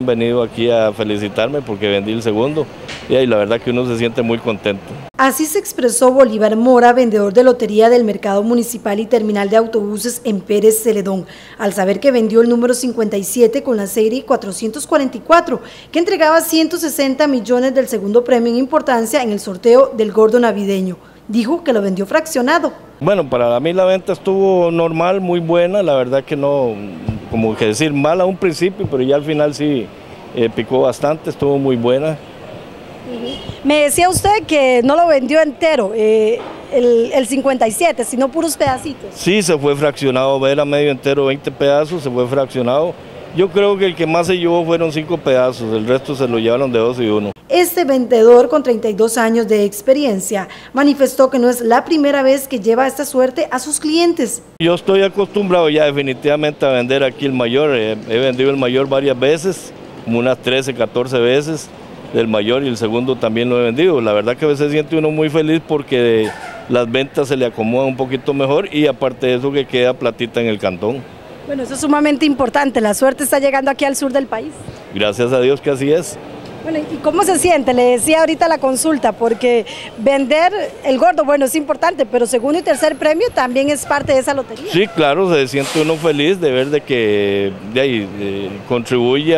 Han venido aquí a felicitarme porque vendí el segundo y ahí la verdad que uno se siente muy contento. Así se expresó Bolívar Mora, vendedor de lotería del Mercado Municipal y Terminal de Autobuses en Pérez Celedón, al saber que vendió el número 57 con la serie 444, que entregaba 160 millones del segundo premio en importancia en el sorteo del gordo navideño. Dijo que lo vendió fraccionado. Bueno, para mí la venta estuvo normal, muy buena, la verdad que no, como que decir mal a un principio, pero ya al final sí picó bastante, estuvo muy buena. Me decía usted que no lo vendió entero, el 57, sino puros pedacitos. Sí, se fue fraccionado, era medio entero, 20 pedazos, se fue fraccionado. Yo creo que el que más se llevó fueron 5 pedazos, el resto se lo llevaron de 2 y 1. Este vendedor, con 32 años de experiencia, manifestó que no es la primera vez que lleva esta suerte a sus clientes. Yo estoy acostumbrado ya definitivamente a vender aquí el mayor, he vendido el mayor varias veces, como unas 13, 14 veces. Del mayor y el segundo también lo he vendido. La verdad que a veces siente uno muy feliz porque las ventas se le acomodan un poquito mejor y aparte de eso que queda platita en el cantón. Bueno, eso es sumamente importante, la suerte está llegando aquí al sur del país. Gracias a Dios que así es. Bueno, ¿y cómo se siente? Le decía ahorita la consulta, porque vender el gordo, bueno, es importante, pero segundo y tercer premio también es parte de esa lotería. Sí, claro, se siente uno feliz de ver de que contribuye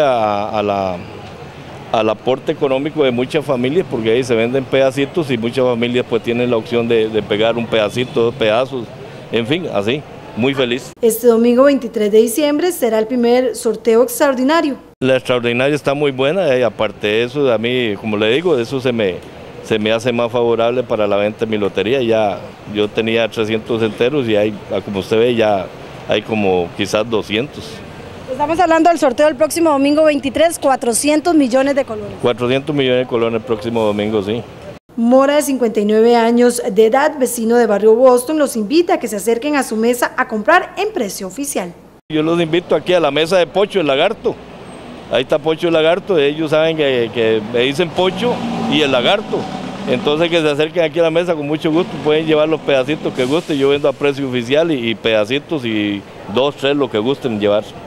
al aporte económico de muchas familias, porque ahí se venden pedacitos y muchas familias pues tienen la opción de pegar un pedacito, 2 pedazos, en fin, así, muy feliz. Este domingo 23 de diciembre será el primer sorteo extraordinario. La extraordinaria está muy buena y aparte de eso, a mí, como le digo, eso se me hace más favorable para la venta de mi lotería. Ya yo tenía 300 enteros y hay, como usted ve, ya hay como quizás 200. Estamos hablando del sorteo del próximo domingo 23, 400 millones de colones. 400 millones de colones el próximo domingo, sí. Mora, de 59 años de edad, vecino de Barrio Boston, los invita a que se acerquen a su mesa a comprar en precio oficial. Yo los invito aquí a la mesa de Pocho el Lagarto. Ahí está Pocho el Lagarto, ellos saben que me dicen Pocho y el Lagarto. Entonces que se acerquen aquí a la mesa con mucho gusto, pueden llevar los pedacitos que gusten, yo vendo a precio oficial y pedacitos y 2, 3 lo que gusten llevar.